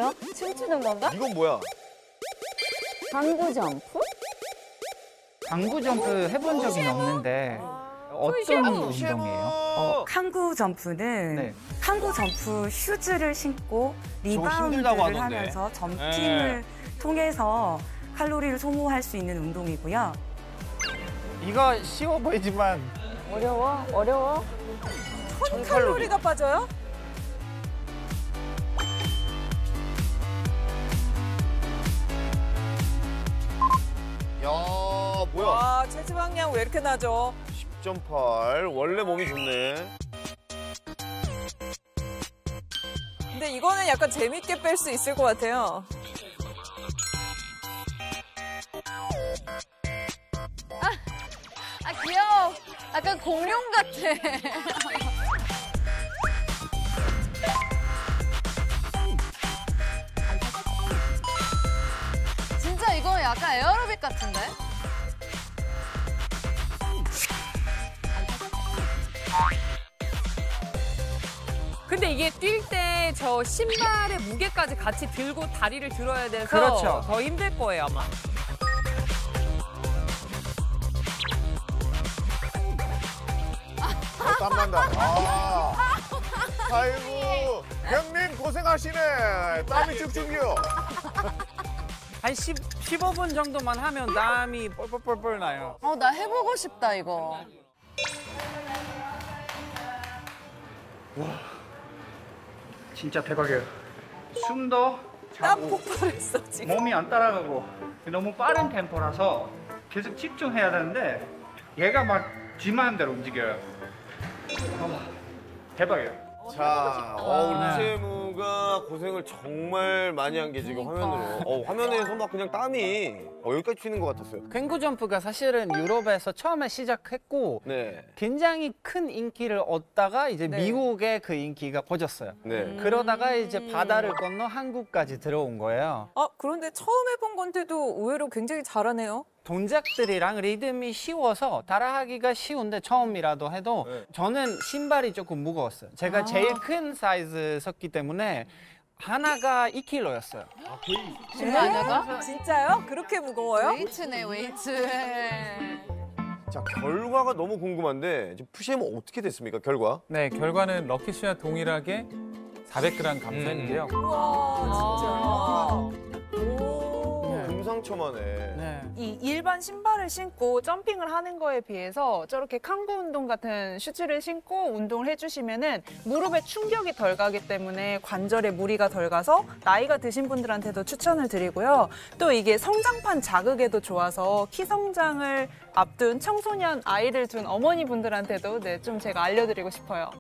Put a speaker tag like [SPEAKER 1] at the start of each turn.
[SPEAKER 1] 뭐야? 춤추는 건가?
[SPEAKER 2] 이건 뭐야?
[SPEAKER 1] 당구 점프?
[SPEAKER 3] 당구 점프 해본 적이 없는데 어떤 운동이에요?
[SPEAKER 4] 캉구 점프는
[SPEAKER 3] 네.
[SPEAKER 4] 캉구 점프 슈즈를 신고
[SPEAKER 2] 힘들다고
[SPEAKER 4] 리바운드를
[SPEAKER 2] 하던데.
[SPEAKER 4] 하면서 점핑을 통해서 칼로리를 소모할 수 있는 운동이고요.
[SPEAKER 3] 이거 쉬워 보이지만
[SPEAKER 1] 어려워? 어려워?
[SPEAKER 5] 1000칼로리가 빠져요?
[SPEAKER 2] 야, 뭐야?
[SPEAKER 5] 와, 체지방량 왜 이렇게 나죠?
[SPEAKER 2] 10.8. 원래 몸이 좋네.
[SPEAKER 5] 근데 이거는 약간 재밌게 뺄 수 있을 것 같아요.
[SPEAKER 1] 아, 귀여워. 약간 공룡 같아. 진짜 이거 약간 에어로빅 같은데?
[SPEAKER 6] 근데 이게 뛸 때 저 신발의 무게까지 같이 들고 다리를 들어야 돼서
[SPEAKER 3] 그렇죠.
[SPEAKER 6] 더 힘들 거예요, 아마.
[SPEAKER 2] 땀난다. 아이고, 형님 고생하시네. 땀이 쭉쭉요.
[SPEAKER 3] 한 15분 정도만 하면 땀이 뻘뻘뻘뻘 나요.
[SPEAKER 1] 나 해보고 싶다, 이거.
[SPEAKER 3] 진짜 대박이에요. 숨도
[SPEAKER 5] 땀
[SPEAKER 3] 차고
[SPEAKER 5] 폭발했어, 지금.
[SPEAKER 3] 몸이 안 따라가고 너무 빠른 템포라서 계속 집중해야 되는데 얘가 막 지 마음대로 움직여요. 대박이에요.
[SPEAKER 2] 자, 우리
[SPEAKER 3] 네.
[SPEAKER 2] 세무가 고생을 정말 많이 한 게 지금 화면으로. 화면에서 막 그냥 땀이 여기까지 튀는 것 같았어요.
[SPEAKER 3] 캥구 점프가 사실은 유럽에서 처음에 시작했고
[SPEAKER 2] 네.
[SPEAKER 3] 굉장히 큰 인기를 얻다가 이제
[SPEAKER 5] 네.
[SPEAKER 3] 미국에 그 인기가 퍼졌어요.
[SPEAKER 2] 네.
[SPEAKER 3] 그러다가 이제 바다를 건너 한국까지 들어온 거예요.
[SPEAKER 5] 그런데 처음 해본 건데도 의외로 굉장히 잘하네요.
[SPEAKER 3] 동작들이랑 리듬이 쉬워서 따라하기가 쉬운데 처음이라도 해도
[SPEAKER 2] 네.
[SPEAKER 3] 저는 신발이 조금 무거웠어요. 제가 제일 큰 사이즈 섰기 때문에 하나가 2kg였어요.
[SPEAKER 1] 신발 아니가?
[SPEAKER 5] 진짜요? 그렇게 무거워요?
[SPEAKER 1] 웨이트네, 웨이트.
[SPEAKER 2] 자, 결과가 너무 궁금한데 지금 푸시엠은 어떻게 됐습니까, 결과?
[SPEAKER 7] 네, 결과는 럭키 씨와 동일하게 400g 감소했는데요.
[SPEAKER 5] 우와, 진짜.
[SPEAKER 2] 금상첨화네.
[SPEAKER 3] 네.
[SPEAKER 8] 이 일반 신발을 신고 점핑을 하는 거에 비해서 저렇게 캉구 운동 같은 슈즈를 신고 운동을 해주시면은 무릎에 충격이 덜 가기 때문에 관절에 무리가 덜 가서 나이가 드신 분들한테도 추천을 드리고요. 또 이게 성장판 자극에도 좋아서 키 성장을 앞둔 청소년 아이를 둔 어머니 분들한테도 좀 제가 알려드리고 싶어요.